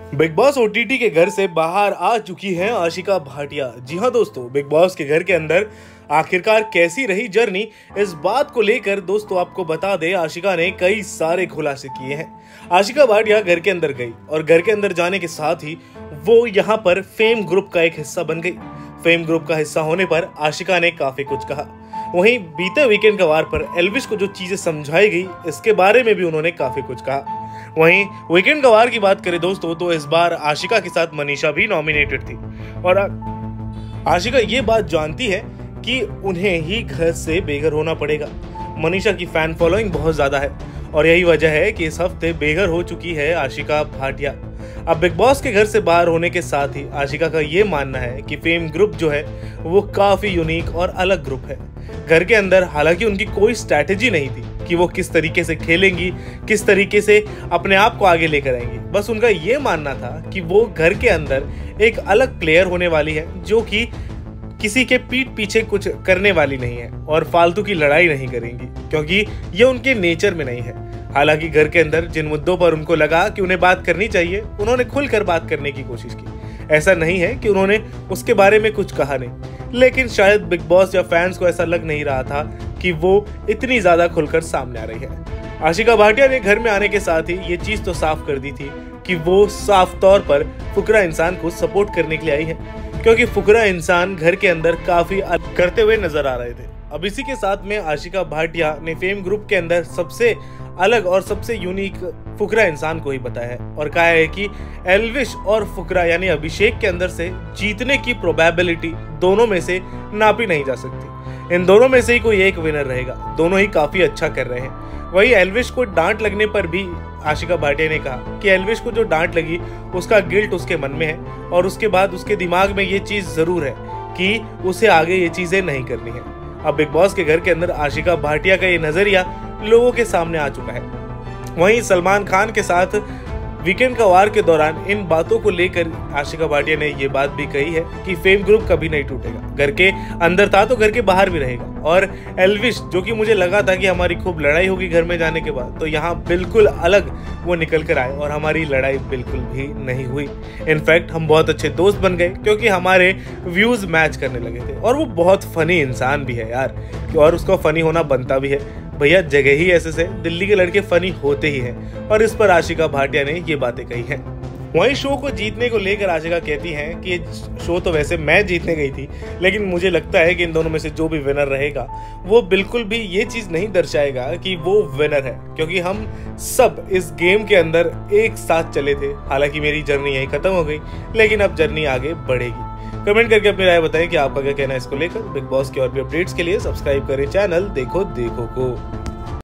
Big boss OTT के घर से बाहर आ चुकी हैं आशिका भाटिया। जी हां दोस्तों, बिग बॉस के घर के अंदर आखिरकार कैसी रही जर्नी, इस बात को लेकर दोस्तों आपको बता दे आशिका ने कई सारे खुलासे किए हैं। आशिका भाटिया घर के अंदर गई और घर के अंदर जाने के साथ ही वो यहाँ पर फेम ग्रुप का एक हिस्सा बन गई। फेम ग्रुप का हिस्सा होने पर आशिका ने काफी कुछ कहा। वहीं बीते वीकेंड का वार पर एल्विश को जो चीजें समझाई गई, इसके बारे में भी उन्होंने काफी कुछ कहा। वहीं वीकेंड का वार की बात करें दोस्तों, तो इस बार आशिका के साथ मनीषा भी नॉमिनेटेड थी और आशिका ये बात जानती है कि उन्हें ही घर से बेघर होना पड़ेगा। मनीषा की फैन फॉलोइंग बहुत ज्यादा है और यही वजह है कि इस हफ्ते बेघर हो चुकी है आशिका भाटिया। अब बिग बॉस के घर से बाहर होने के साथ ही आशिका का ये मानना है कि फेम ग्रुप जो है वो काफी यूनिक और अलग ग्रुप है। घर के अंदर हालांकि उनकी कोई स्ट्रैटेजी नहीं थी कि वो किस तरीके से खेलेंगी, किस तरीके से अपने आप को आगे लेकर आएंगी। बस उनका ये मानना था कि वो घर के अंदर एक अलग प्लेयर होने वाली है जो कि किसी के पीठ पीछे कुछ करने वाली नहीं है और फालतू की लड़ाई नहीं करेंगी, क्योंकि ये उनके नेचर में नहीं है। हालांकि घर के अंदर जिन मुद्दों पर उनको लगा कि उन्हें बात करनी चाहिए, उन्होंने खुलकर बात करने की कोशिश की। ऐसा नहीं है कि उन्होंने उसके बारे में कुछ कहा नहीं, लेकिन शायद बिग बॉस या फैंस को ऐसा लग नहीं रहा था कि वो इतनी ज्यादा खुलकर सामने आ रही है। आशिका भाटिया ने घर में आने के साथ ही ये चीज तो साफ कर दी थी कि वो साफ तौर पर फुकरा इंसान को सपोर्ट करने के लिए आई है, क्योंकि फुकरा इंसान घर के अंदर काफी करते हुए नजर आ रहे थे। अब इसी के साथ में आशिका भाटिया ने फेम ग्रुप के अंदर सबसे अलग और सबसे यूनिक फुकरा इंसान को ही बताया है और कहा है कि एल्विश और फुकरा यानी अभिषेक के अंदर से जीतने की प्रोबेबिलिटी दोनों में से नापी नहीं जा सकती। इन दोनों में से ही कोई एक विनर रहेगा। दोनों ही काफी अच्छा कर रहे हैं। वही एल्विश को डांट लगने पर भी आशिका भाटिया ने कहा कि एल्विश को जो डांट लगी उसका गिल्ट उसके मन में है और उसके बाद उसके दिमाग में ये चीज जरूर है कि उसे आगे ये चीजें नहीं करनी है। अब बिग बॉस के घर के अंदर आशिका भाटिया का ये नजरिया लोगों के सामने आ चुका है। वहीं सलमान खान के साथ वीकेंड का वार के दौरान इन बातों को लेकर आशिका भाटिया ने ये बात भी कही है कि फेम ग्रुप कभी नहीं टूटेगा। घर के अंदर था तो घर के बाहर भी रहेगा। और एल्विश, जो कि मुझे लगा था कि हमारी खूब लड़ाई होगी घर में जाने के बाद, तो यहाँ बिल्कुल अलग वो निकल कर आए और हमारी लड़ाई बिल्कुल भी नहीं हुई। इनफैक्ट हम बहुत अच्छे दोस्त बन गए क्योंकि हमारे व्यूज मैच करने लगे थे और वो बहुत फनी इंसान भी है यार, और उसको फनी होना बनता भी है। भैया जगह ही ऐसे से दिल्ली के लड़के फनी होते ही हैं और इस पर आशिका भाटिया ने ये बातें कही हैं। वहीं शो को जीतने को लेकर आशिका कहती हैं कि ये शो तो वैसे मैं जीतने गई थी, लेकिन मुझे लगता है कि इन दोनों में से जो भी विनर रहेगा वो बिल्कुल भी ये चीज नहीं दर्शाएगा कि वो विनर है, क्योंकि हम सब इस गेम के अंदर एक साथ चले थे। हालांकि मेरी जर्नी यही खत्म हो गई, लेकिन अब जर्नी आगे बढ़ेगी। कमेंट करके अपनी राय बताएं कि आपका क्या कहना है इसको लेकर। बिग बॉस के और भी अपडेट्स के लिए सब्सक्राइब करें चैनल देखो को।